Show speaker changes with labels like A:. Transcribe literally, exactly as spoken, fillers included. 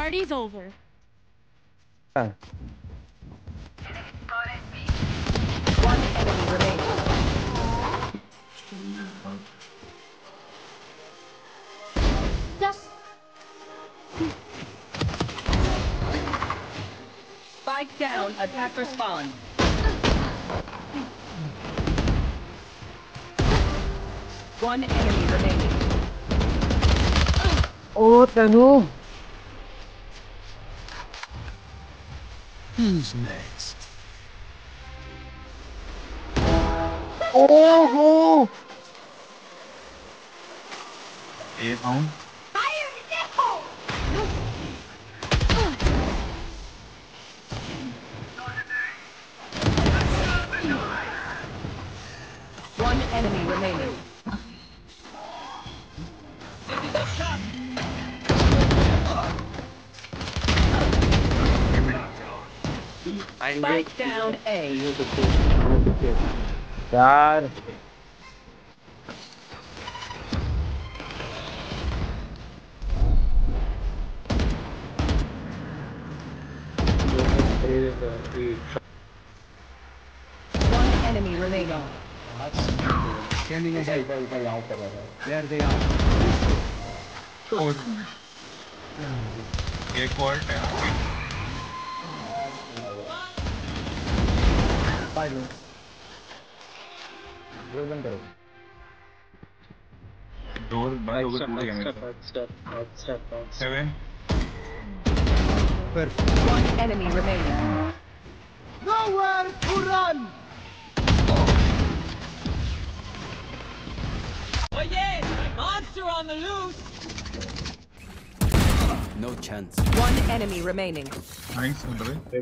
A: Party's over.
B: Ah.
C: One enemy remaining.
A: Just
C: Spike down, attacker spawn. One enemy remaining.
B: Oh, Tanu.
D: Who's next?
B: Oh, oh.
D: Eight on.
C: One enemy remaining. Spike down A.
B: यार
C: One enemy remaining.
D: Standing ahead. There they are.
E: एक और door बंद हो गया टूट गया मेरा seven
C: One enemy remaining.
D: Nowhere to run!
C: Oh yeah! Monster on the loose!
F: No chance.
C: One enemy remaining.
E: Nice